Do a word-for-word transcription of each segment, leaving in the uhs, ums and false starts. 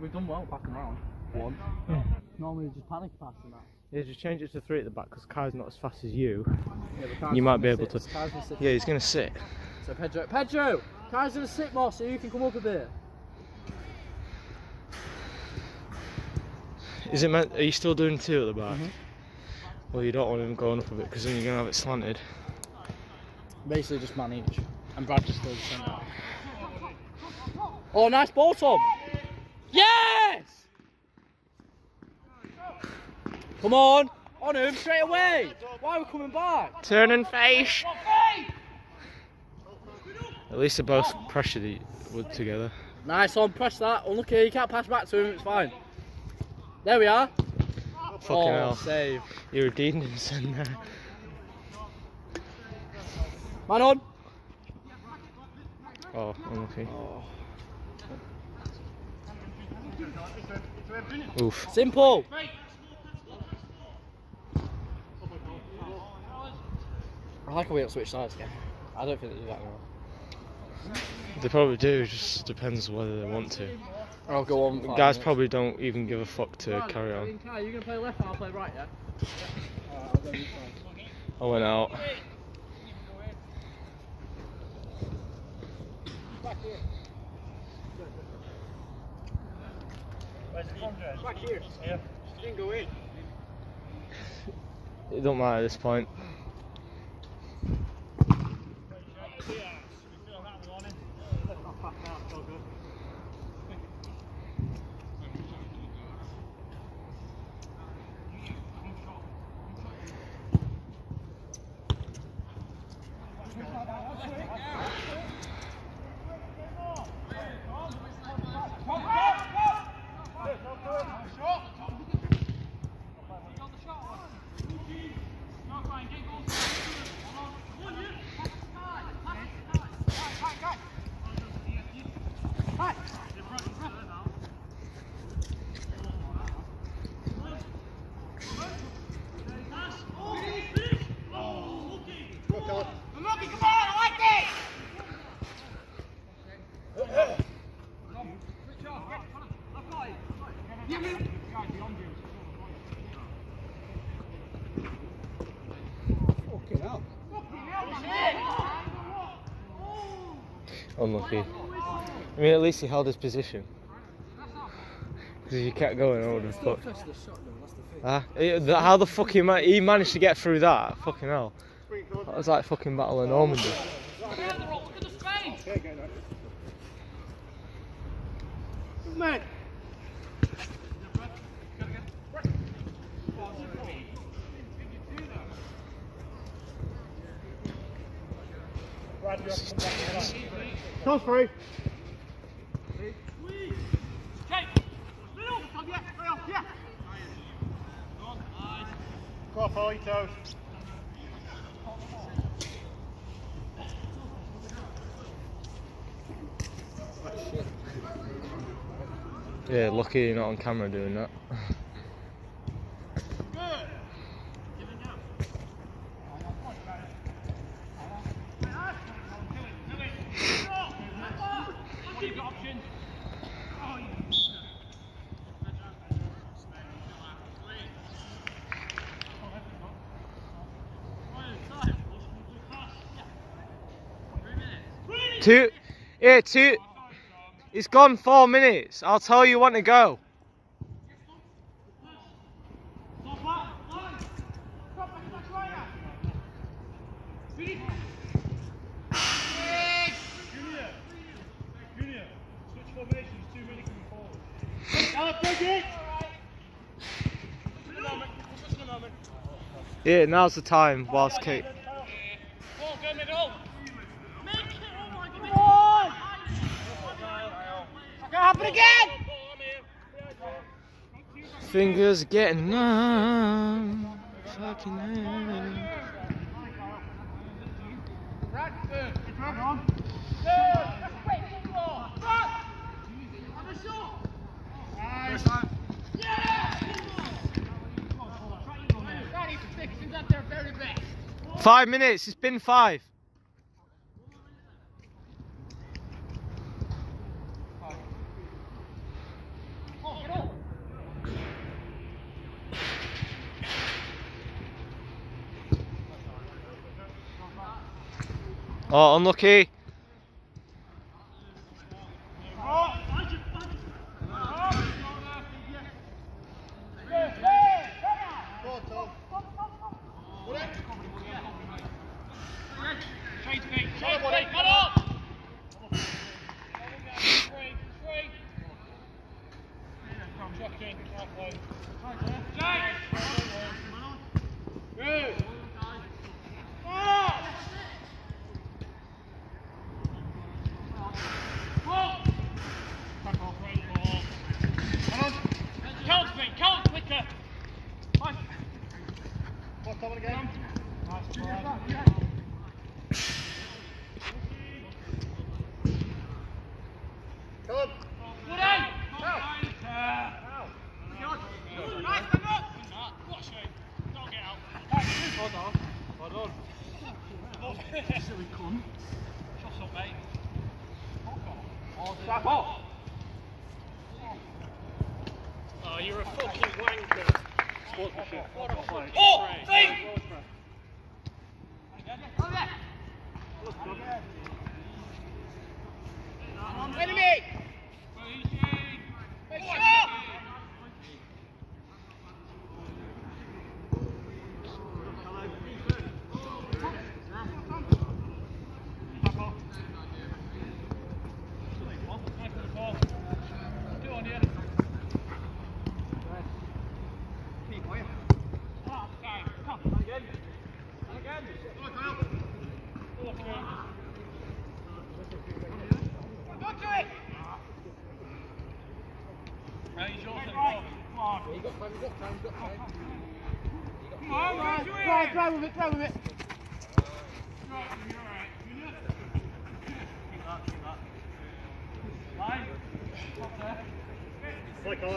We've done well backing around. One. Yeah. Normally just panic passing that. Yeah, just change it to three at the back because Kai's not as fast as you. Yeah, but You might be able sit. to. Kai's gonna sit. Yeah, he's gonna sit. So Pedro, Pedro, Kai's gonna sit more so you can come up a bit. Is it meant? Are you still doing two at the back? Mm-hmm. Well, you don't want him going up a bit because then you're gonna have it slanted. Basically just man each. And Brad just goes centre. Oh, nice ball, Tom. Yes! Come on, on him straight away. Why are we coming back? Turn and face. At least they both pressured each other together. Nice on, press that. Unlucky, you can't pass back to him, it's fine. There we are. Fucking oh, hell. Save. You redeemed him, son, there. Man on. Oh, unlucky. Oh. Oof. Simple. I like how we don't switch sides again. I don't think they do that now. They probably do, it just depends whether they want to. I'll go on. Guys minutes. probably don't even give a fuck to Right, carry on. Kai, you're going to play left and I'll play right, yeah? Yeah. Alright, I'll go this side. I went out. Back here. Where's the contract? Back here. Yeah. She didn't go in. It don't matter at this point. Unlucky. I mean, at least he held his position. Because if you kept going, I would have fucked. Ah, how the fuck he, ma he managed to get through that? Fucking hell. That was like fucking Battle of Normandy. Man. Come free. Go off all your toes. Yeah, lucky you're not on camera doing that. Two, yeah, two. It's gone four minutes. I'll tell you when to go. Yeah, now's the time whilst Kate. Happen again! Fingers getting numb. Fucking hell. Five minutes, it's been five. Oh, unlucky. Oh, you're a fucking wanker. What a fucking oh, thing! Enemy! Drive with it, drive with it. Like on.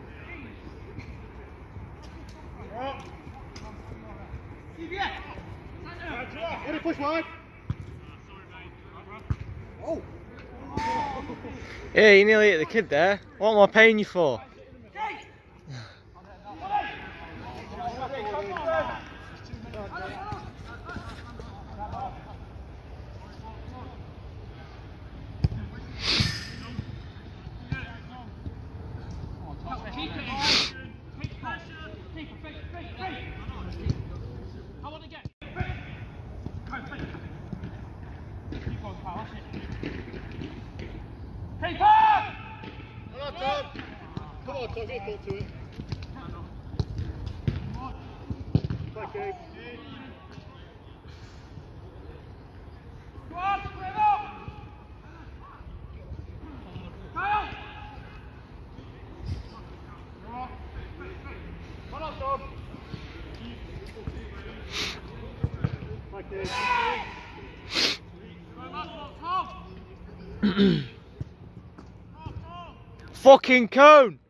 Let it push wide. Oh. Yeah, you nearly hit the kid there. What am I paying you for? Come on, Tom, get full to it. Thank you. Come on, spread up! Kyle! Come on, Tom. Thank you. Fucking cone!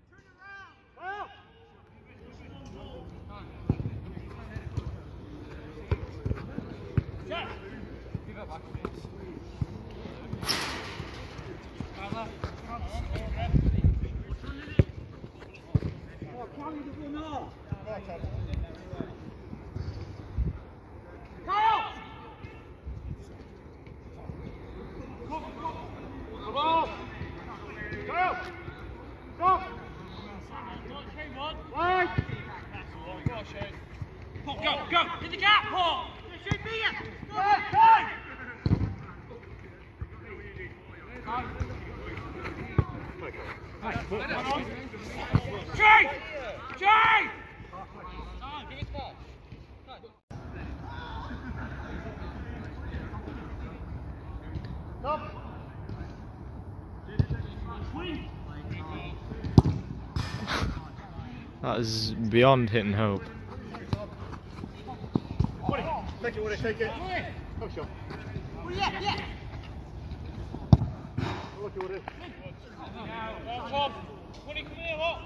Go, go! In the gap, Paul! It should be it! Go, go! Jay! Jay! Stop! That is beyond hitting hope. Take it, Woody, take it. Go, shot. Oh, yeah, yeah. Look at Woody. Tom, Woody, come here, what?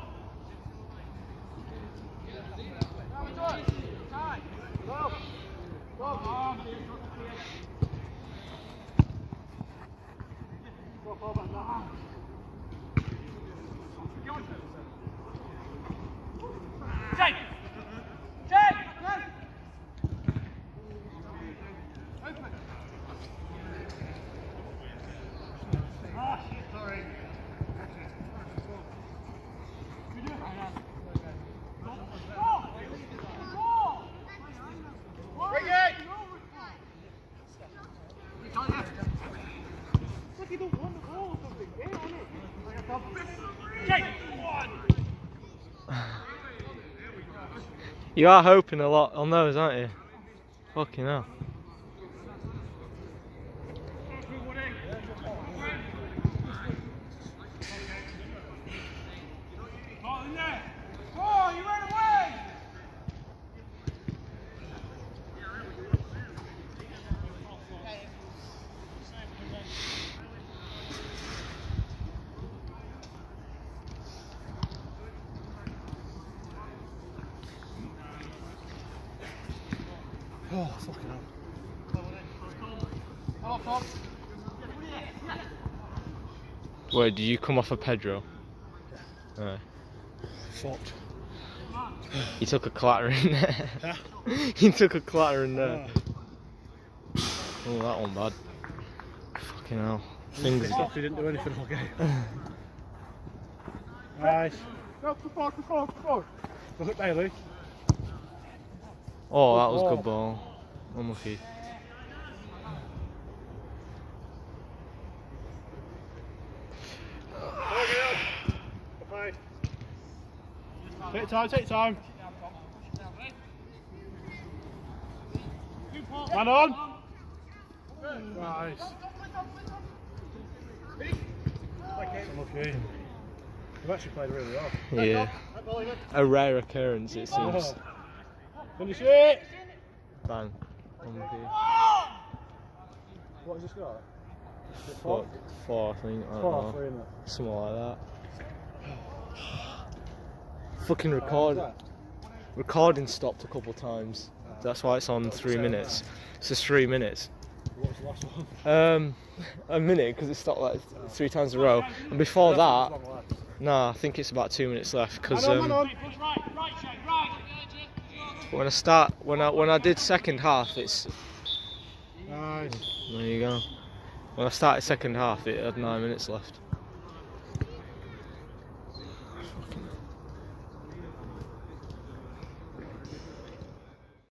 Go. Go. Go forward now. Jake! Jake! You are hoping a lot on those, aren't you? Fucking hell. Oh, fucking hell. Wait, did you come off of Pedro? Yeah. Right. Fucked. He took a clatter in there. Huh? He took a clatter in there. Oh. Oh, that one bad. Fucking hell. Fingers. He didn't do anything all game. Nice. Go, go forward, go forward, go forward. Look at Bailey. Oh, that was good ball. Unlucky. Take time, take time. Man on. Nice. Okay. You've actually played really well. Yeah. A rare occurrence, it seems. Finish it. Bang. Unlucky. What has he scored? Four, four, I think. I don't Four, know. three, isn't it? Something like that. Fucking record. Recording stopped a couple times. That's why it's on three minutes. It's just three minutes. What was the last one? Um, a minute because it stopped like thrh times in a row. And before that, nah, I think it's about two minutes left because um, when I start, when I when I did second half, it's Nice. there you go. When I started second half, it had nine minutes left.